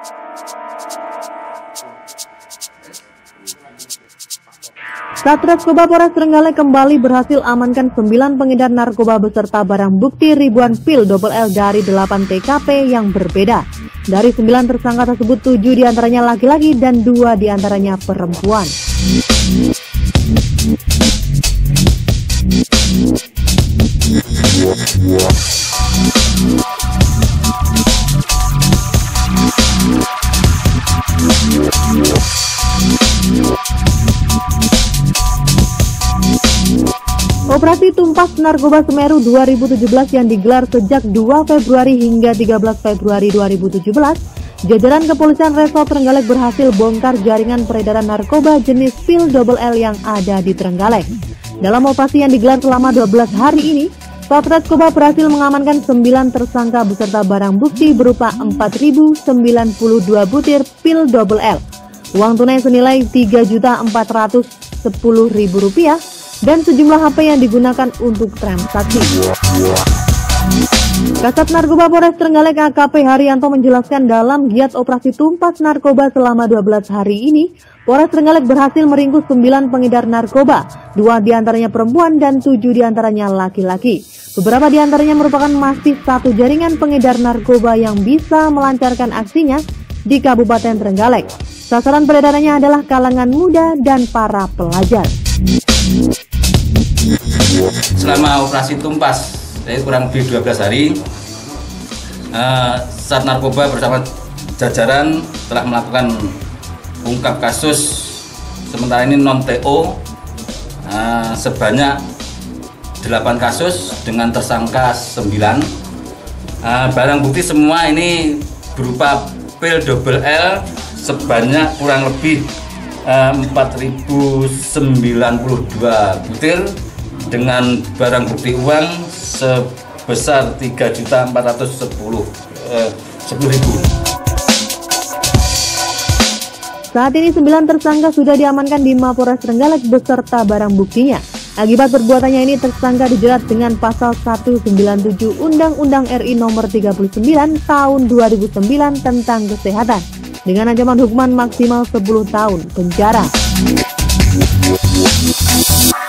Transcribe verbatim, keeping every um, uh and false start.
Satreskota Polres Trenggalek kembali berhasil amankan sembilan pengedar narkoba beserta barang bukti ribuan pil double L dari delapan T K P yang berbeda. Dari sembilan tersangka tersebut, tujuh diantaranya laki-laki dan dua diantaranya perempuan. Operasi Tumpas Narkoba Semeru dua ribu tujuh belas yang digelar sejak dua Februari hingga tiga belas Februari dua ribu tujuh belas, jajaran Kepolisian Resort Trenggalek berhasil bongkar jaringan peredaran narkoba jenis pil double L yang ada di Trenggalek. Dalam operasi yang digelar selama dua belas hari ini, Satreskota berhasil mengamankan sembilan tersangka beserta barang bukti berupa empat ribu sembilan puluh dua butir pil double L, uang tunai senilai tiga juta empat ratus sepuluh ribu rupiah, dan sejumlah H P yang digunakan untuk transaksi. Kasat Narkoba Polres Trenggalek A K P Haryanto menjelaskan dalam giat operasi Tumpas Narkoba selama dua belas hari ini, Polres Trenggalek berhasil meringkus sembilan pengedar narkoba, dua diantaranya perempuan dan tujuh diantaranya laki-laki. Beberapa diantaranya merupakan masih satu jaringan pengedar narkoba yang bisa melancarkan aksinya di Kabupaten Trenggalek. Sasaran peredarannya adalah kalangan muda dan para pelajar. Selama operasi Tumpas, jadi kurang lebih dua belas hari, uh, Sat Narkoba bersama jajaran telah melakukan ungkap kasus sementara ini non T O uh, sebanyak delapan kasus dengan tersangka sembilan. Uh, barang bukti semua ini berupa pil double L sebanyak kurang lebih uh, empat ribu sembilan puluh dua butir dengan barang bukti uang sebesar tiga juta empat ratus sepuluh ribu. Saat ini sembilan tersangka sudah diamankan di Mapolres Trenggalek beserta barang buktinya. Akibat perbuatannya ini, tersangka dijerat dengan pasal seratus sembilan puluh tujuh Undang-Undang R I Nomor tiga puluh sembilan Tahun dua ribu sembilan tentang kesehatan dengan ancaman hukuman maksimal sepuluh tahun penjara.